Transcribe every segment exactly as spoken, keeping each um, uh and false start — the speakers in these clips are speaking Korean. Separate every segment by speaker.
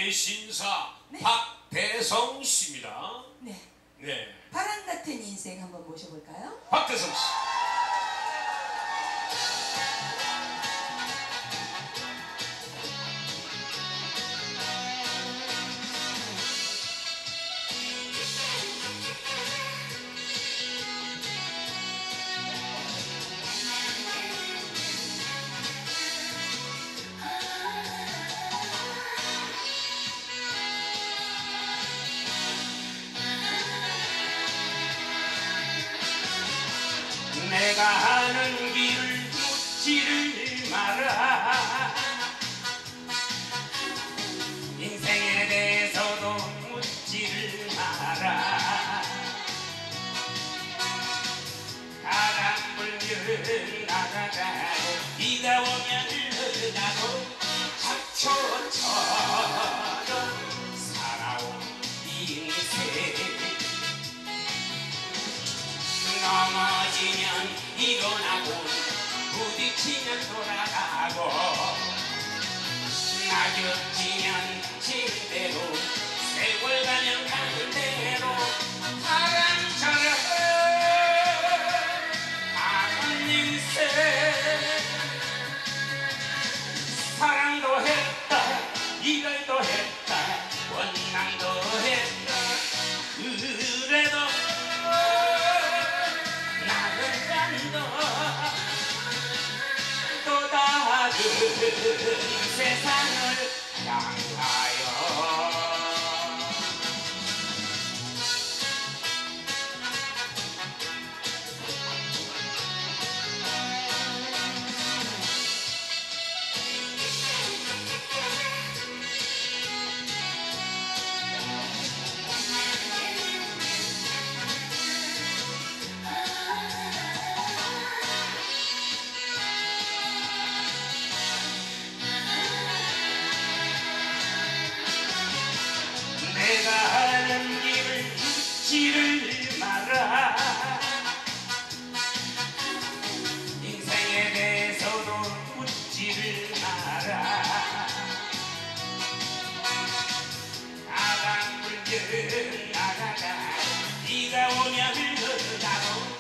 Speaker 1: 우리 신사
Speaker 2: 네.
Speaker 1: 박대성 씨입니다.
Speaker 2: 네.
Speaker 1: 네.
Speaker 2: 바람 같은 인생 한번 모셔볼까요?
Speaker 1: 박대성 씨. 내가 하는 길을 묻지를 마라. 인생에 대해서도 묻지를 마라. 바람 불면 나가고 비가 오면 흘러가고 잡초처럼 살아온 인생. 넘어지면 일어나고 부딪히면 돌아가고 낙엽지면 지는 대로 세월 가면 가는 대로 바람처럼 가는 인생. 사랑도 했다 이별도 했다 원망도 했다. 그래도 또 다른 세상을 향하여. 내가 하는 길을 묻지를 마라. 인생에 대해서도 묻지를 마라. 바람 불면 나가가 비가 오면 흘러가고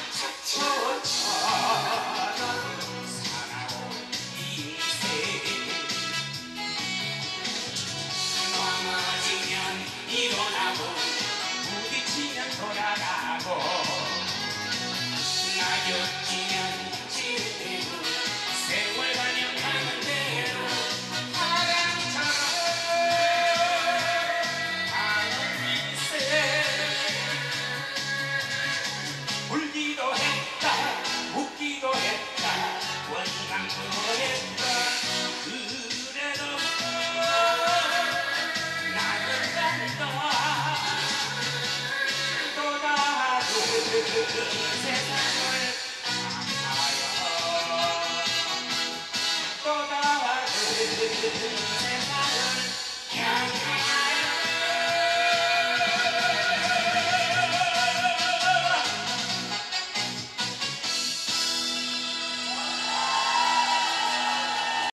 Speaker 1: 잡초처럼 살아온 인생. 넘어지면 일어나고 부딪히면 돌아가고 낙엽지면 지는 대로 세월 가면 가는 대로 바람처럼 가는 인생. 울기도 했다 웃기도 했다 원망도 했다. 그래도 또 다른 세상을 향하여. 또 다른